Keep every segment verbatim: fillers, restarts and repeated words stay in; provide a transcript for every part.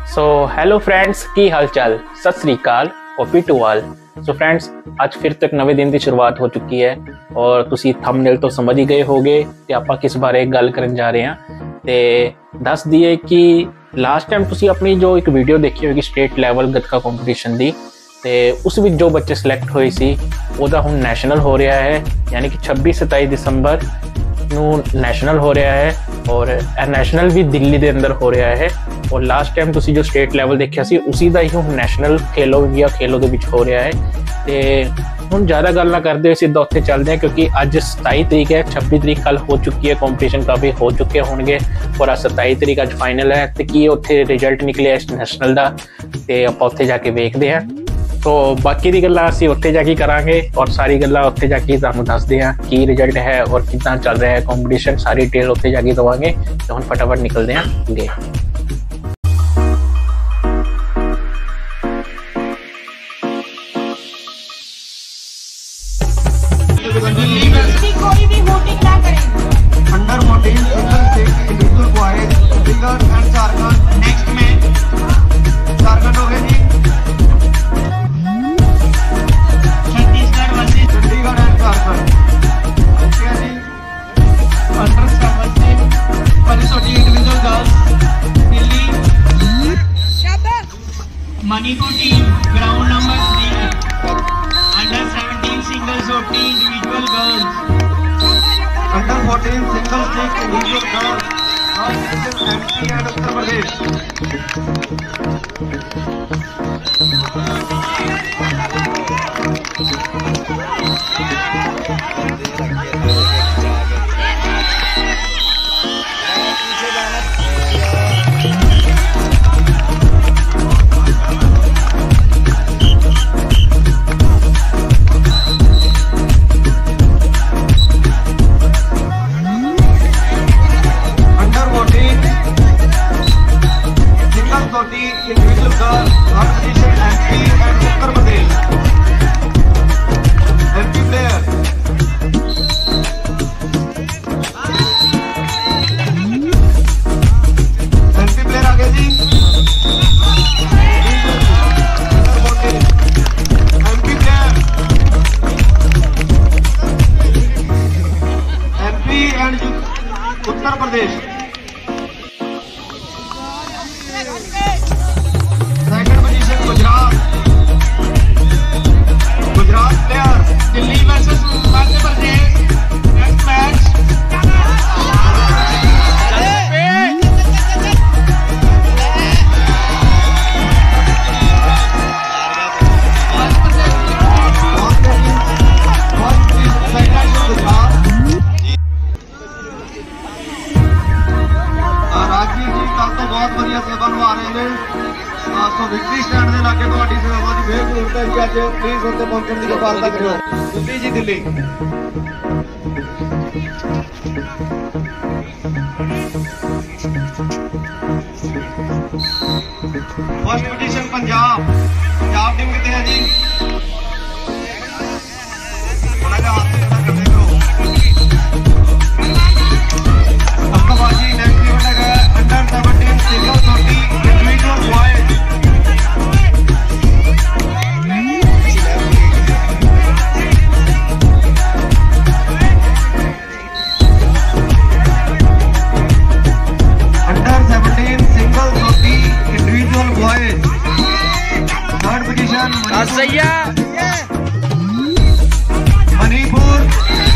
सो hello friends, ਕੀ ਹਾਲ ਚਾਲ, ਸਤਿ ਸ੍ਰੀ ਅਕਾਲ, ਕਾਫੀ to all. ਸੋ ਫਰੈਂड्स, ਅੱਜ ਫਿਰ ਤੋਂ ਇੱਕ ਨਵੇਂ ਦਿਨ ਦੀ ਸ਼ੁਰੂਆਤ ਹੋ ਚੁੱਕੀ ਹੈ ਔਰ ਤੁਸੀਂ ਥੰਬਨੇਲ ਤੋਂ ਸਮਝ ਹੀ ਗਏ ਹੋਗੇ ਕਿ ਆਪਾਂ ਕਿਸ ਬਾਰੇ ਗੱਲ ਕਰਨ ਜਾ ਰਹੇ ਹਾਂ। ਤੇ ਦੱਸ ਦਈਏ ਕਿ ਲਾਸਟ ਟਾਈਮ ਤੁਸੀਂ ਆਪਣੀ ਜੋ ਇੱਕ ਵੀਡੀਓ ਦੇਖੀ ਹੋਏਗੀ ਸਟੇਟ ਲੈਵਲ ਗੱਤਕਾ ਕੰਪੀਟੀਸ਼ਨ ਦੀ, ਤੇ ਉਸ ਵਿੱਚ ਜੋ ਬੱਚੇ ਸਿਲੈਕਟ ਹੋਏ ਸੀ ਉਹਦਾ ਹੁਣ ਨੈਸ਼ਨਲ ਹੋ ਰਿਹਾ ਹੈ, ਯਾਨੀ ਕਿ ਛੱਬੀ ਸਤਾਈ ਦਸੰਬਰ ਨੂੰ ਨੈਸ਼ਨਲ ਹੋ ਰਿਹਾ ਹੈ ਔਰ ਇਹ ਨੈਸ਼ਨਲ ਵੀ ਦਿੱਲੀ ਦੇ ਅੰਦਰ ਹੋ ਰਿਹਾ ਹੈ। और लास्ट टाइम तुसी जो स्टेट लैवल देखा सी उसी का ही हम नैशनल खेलो इंडिया खेलो के विच हो रहा है। तो हम ज़्यादा गल ना करते हुए सीधा उत्थे चलते हैं, क्योंकि अज सताई तरीक है, छब्बी तरीक कल हो चुकी है, कॉम्पीटिशन काफ़ी हो चुके होंगे और अज सताई तरीक अज फाइनल है। तो की उत्थे रिजल्ट निकले इस नैशनल का, तो आप उत्थे जाके देखते हैं। तो बाकी दी गल्लां असीं उत्थे जाके करांगे और सारी गल्लां उत्थे जाके तुहानूं दसदे हां की रिजल्ट है और कितना चल रहा है कॉम्पीटिशन, सारी डिटेल उत्थे जाके देवांगे। तो हुण फटाफट निकलते हैं अगे। कोई भी वोटिंग ना करें। Under fourteen individual boys Chandigarh and Jharkhand. Next match Jharkhand हो गए जी, Chhattisgarh versus Chandigarh and Jharkhand. Okay जी, अंडर सेवनटीन परिसोटी individual girls Delhi. Manipur team ground number three. Under seventeen single सोटी individual girls. Under fourteen single stick individual girls MP and Uttar Pradesh. Individual girl third position MP and Uttar Pradesh. MP player MP player आगे जी। MP player MP and Uttar Pradesh. Gujarat Gujarat player Delhi versus Madhya Pradesh. Next match Rajiv ji कल तो बहुत बढ़िया सेवा निभा रहे हैं। सो विक्ट्री स्टैंड के लागे तो सेवा की फिर जरूरत है कि अज प्लीज उत्ते पहुंचने की किफालत करो। Delhi ji Delhi first position Punjab. Punjab team कितने है जी? थोड़ा सा हाथ खड़ा कर दे करो। अब्बाबाजी नेक्स्ट इवेंट है अंडर सेवनटीन सिंगल सोटी individual boys. Under seventeen single सोटी individual boys third position Manipur.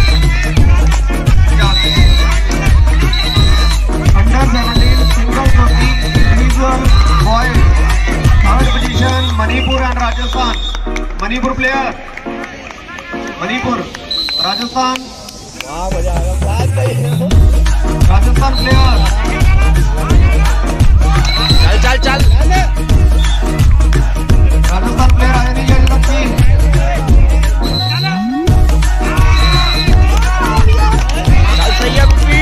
Under seventeen single सोटी individual boys third position Manipur and Rajasthan. Manipur player Manipur Rajasthan. Rajasthan player चल चल चल राजस्थान प्लेयर आए नहीं है लक्की। चल सही है कुपी।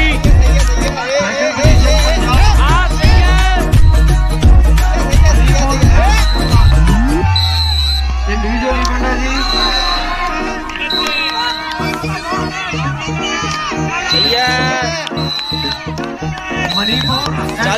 इंडिविजुअल इवेंट है जी। सही है। मणिपुर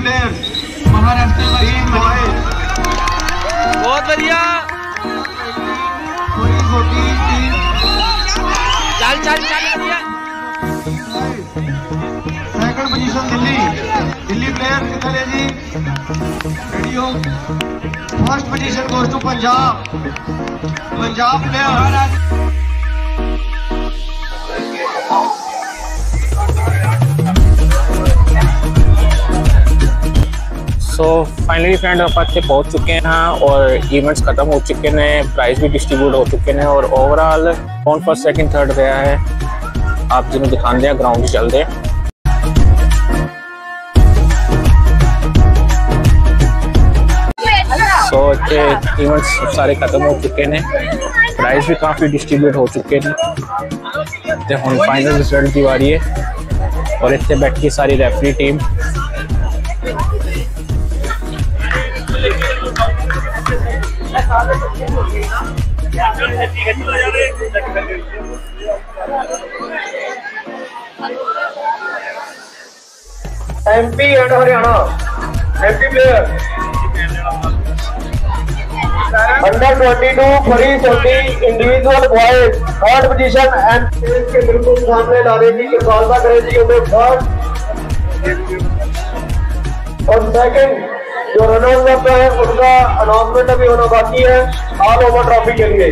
players. महाराष्ट्र का Team boys. बहुत बढ़िया। Police fourteen team. चल चल चल बढ़िया। Second position Delhi. Delhi player किधर है जी? Ready हो? First position goes to Punjab. Punjab player. So finally friend आप ਇੱਥੇ पहुंच चुके हैं और इवेंट्स खत्म हो चुके हैं, प्राइज भी डिस्ट्रीब्यूट हो चुके हैं और ओवरऑल कौन फर्स्ट सेकंड थर्ड रहा है आप जिन्हें दिखाते हैं ग्राउंड चलते हैं। सो इतने इवेंट्स सारे खत्म हो चुके हैं, प्राइज भी काफ़ी डिस्ट्रीब्यूट हो चुके हैं तो हम फाइनल रिजल्ट की बारी है और इतने बैठी सारी referee team. MP and Haryana MP player under twenty two free twenty individual boys third position and के बिल्कुल सामने लाने की कृपालता करें जी। उन्हें फर्स्ट और सेकंड जो रनर्स अप है उनका अनाउंसमेंट अभी होना बाकी है ऑल ओवर ट्रॉफी के लिए।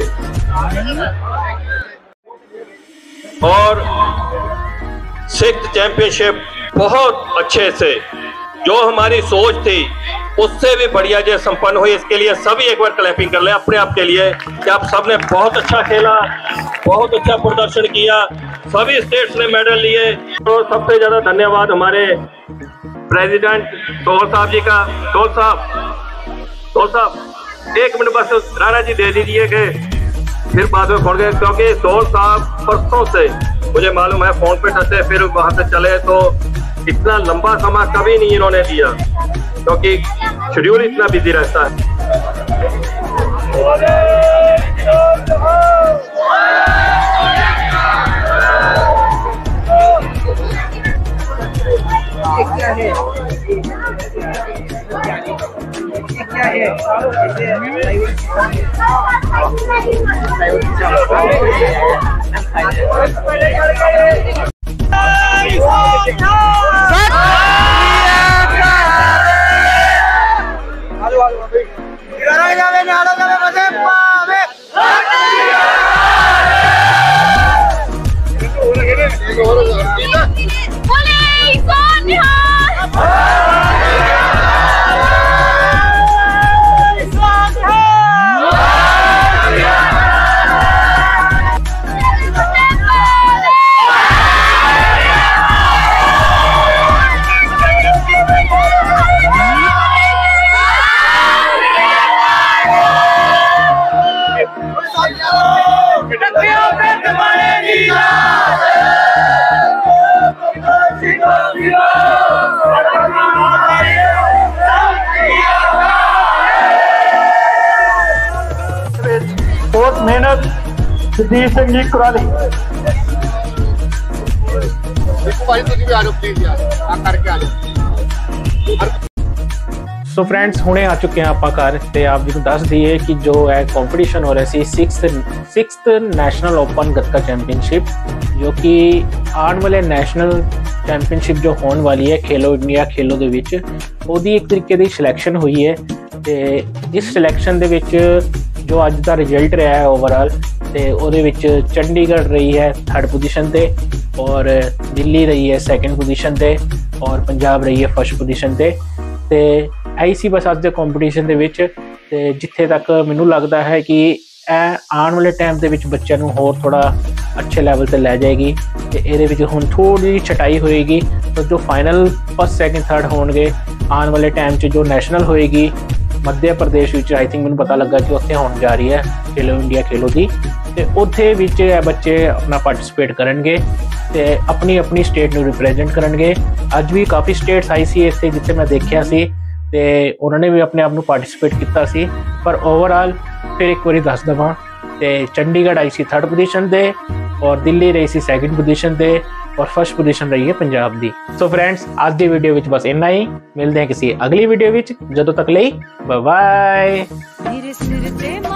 और सिक्स चैंपियनशिप बहुत अच्छे से जो हमारी सोच थी उससे भी बढ़िया जो संपन्न हुई, इसके लिए सभी एक बार क्लैपिंग कर ले अपने आप के लिए कि आप सबने बहुत अच्छा खेला, बहुत अच्छा प्रदर्शन किया, सभी स्टेट्स ने मेडल लिए। तो सबसे ज्यादा धन्यवाद हमारे प्रेसिडेंट सोहल साहब जी का। सोहल साहब सोहल साहब एक मिनट बस राणा जी दे दीजिए कि फिर बाद में फोन गए, क्योंकि सोहल साहब परसों से मुझे मालूम है फोन पे टचे फिर वहां से चले, तो इतना लंबा समय कभी नहीं इन्होंने दिया क्योंकि शेड्यूल इतना बिजी रहता है। क्या है क्या है बहुत मेहनत जगदीश सिंह जी कुराली। सो फ्रेंड्स हुणे आ चुके हैं आप घर ते आप जी दस दिए कि जो है कंपटीशन हो रहा सी sixth sixth national open gatka championship जो कि आने वाले नैशनल चैंपियनशिप जो होने वाली है खेलो इंडिया खेलो दे विच ओदी एक तरीके दी सिलेक्शन हुई है ते इस सिलेक्शन दे विच जो अज का रिजल्ट रहा है ओवरऑल ते ओदे विच चंडीगढ़ रही है थर्ड पोजीशन पे और दिल्ली रही है सैकेंड पोजीशन पे और पंजाब रही है फर्स्ट पोजीशन पे ते आई सी बस अज के कंपटीशन दे विच ते जिथे तक मैनू लगता है कि आने वाले टाइम के बच्चों को होर थोड़ा अच्छे लैवल से लै जाएगी तो ये हुण थोड़ी छटाई होएगी तो जो फाइनल फर्स्ट सैकेंड थर्ड होंगे आने वाले टाइम जो नेशनल होएगी मध्य प्रदेश आई थिंक मैंने पता लगा कि उत्थे होने जा रही है खेलो इंडिया खेलो की तो उत्थे बच्चे अपना पार्टिसिपेट करेंगे तो अपनी अपनी स्टेट में रिप्रजेंट करेंगे। अज भी काफ़ी स्टेट्स आई सी इतने जिथे मैं देखा सी तो उन्होंने भी अपने आप को पार्टिसिपेट किया सी पर ओवरऑल फिर एक बार दस देव तो चंडीगढ़ आई सी थर्ड पोजीशन पे और दिल्ली रही सी सैकेंड पोजीशन पे और फर्स्ट पोजीशन रही है पंजाब दी। सो फ्रेंड्स आज दी वीडियो विच बस इन्ना ही, मिलते हैं किसी अगली वीडियो विच, जदों तक लई बाय बाय।